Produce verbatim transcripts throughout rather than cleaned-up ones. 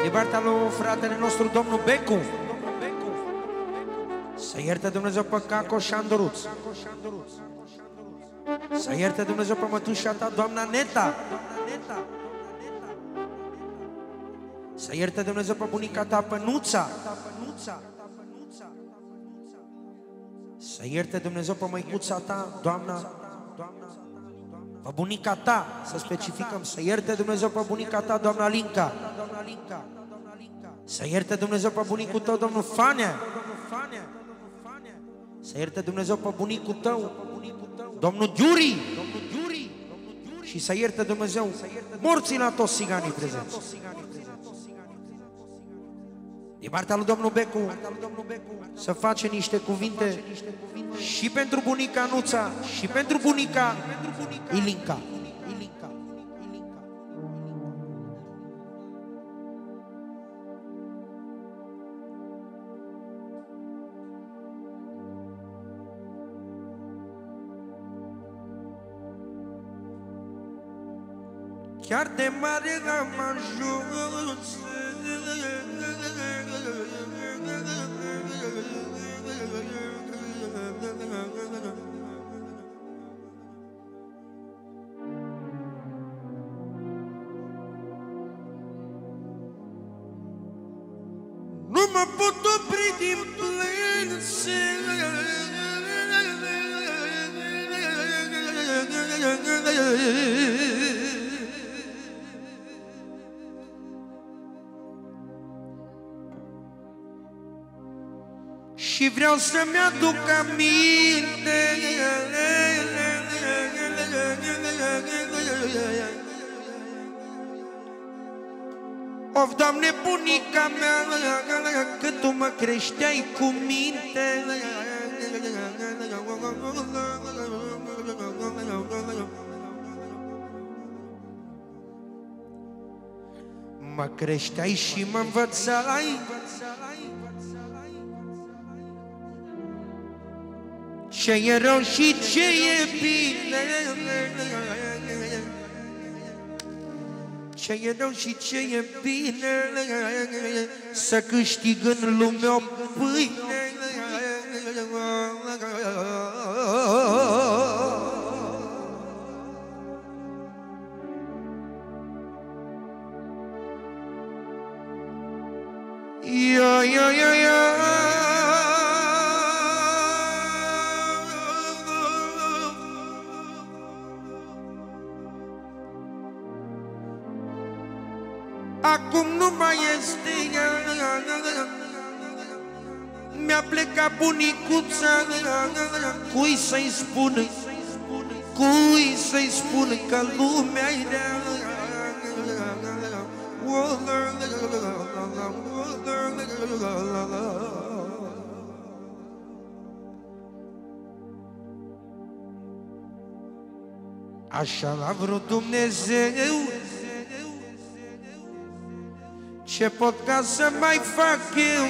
Din partea lui fratele nostru, domnul Becu. Să ierte Dumnezeu pe Caco și Andoruț. Să ierte Dumnezeu pe mătușa ta, doamna Neta. Să ierte Dumnezeu pe bunica ta, pe Nuța. Să ierte Dumnezeu pe măicuța ta, doamna, pe bunica ta, să specificăm. Să ierte Dumnezeu pe bunica ta, doamna Linca. Să ierte Dumnezeu pe bunicul tău, domnul Fanea. Să ierte Dumnezeu pe bunicul tău, domnul Giuri. Și să ierte Dumnezeu morții la toți țiganii prezenți. Din partea lui domnul Becu să face niște cuvinte și pentru bunica Nuța și pentru bunica Ilinca. Chiar de mare am ajuns, nu mă pot opri din plâns. Și vreau să-mi aduc aminte of, Doamne, bunica mea, că Tu mă creșteai cu minte. Mă creșteai și mă învățai ce e rău și ce e bine, ce e rău și ce e bine, să câștig în lume o pâine. Ia, ia, ia, ia. Acum nu mai este ea, mi-a plecat bunicuța, cui să-i spun, cui să-i spun că lumea-i rea. Așa l-a vrut Dumnezeu, ce pot ca să mai fac eu?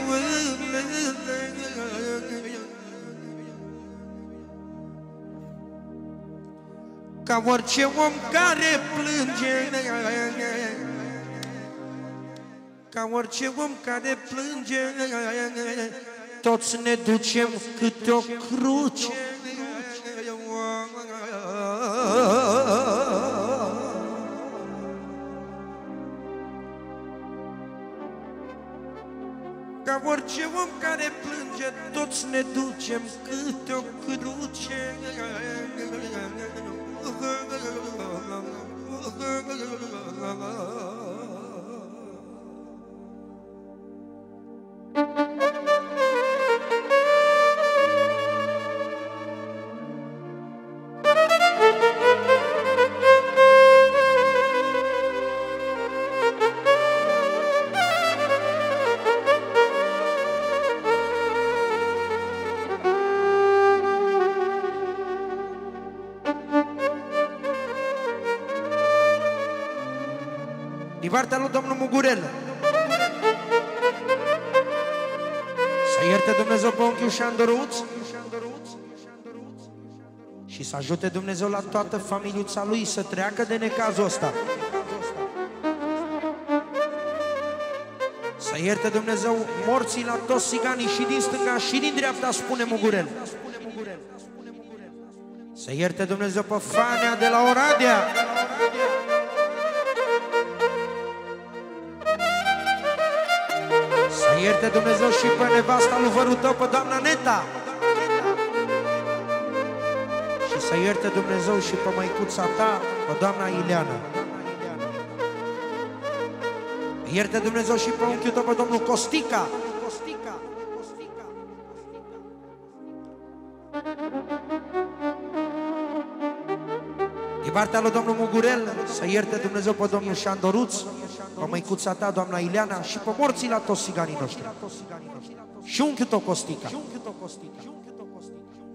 Ca orice om care plânge, ca orice om care plânge, toți ne ducem câte o cruce. Ca orice om care plânge, toți ne ducem câte o cruce. Din partea lui domnul Mugurel, să ierte Dumnezeu pe unchiul Șandoruț și să ajute Dumnezeu la toată familiuța lui să treacă de necazul ăsta. Să ierte Dumnezeu morții la toți țiganii și din stânga și din dreapta, spune Mugurel. Să ierte Dumnezeu pe Fanea de la Oradea. Să ierte Dumnezeu și pe nevasta lui vărul tău, pe doamna Neta. Și să ierte Dumnezeu și pe măicuța ta, pe doamna Ileana. Ierte Dumnezeu și pe unchiul tău, pe domnul Costica. Din partea lui domnul Mugurel, să ierte Dumnezeu pe domnul Șandoruț, pe măicuța ta, doamna Ileana, și pe morții la toți țiganii noștri. Și unchiul tău Costica.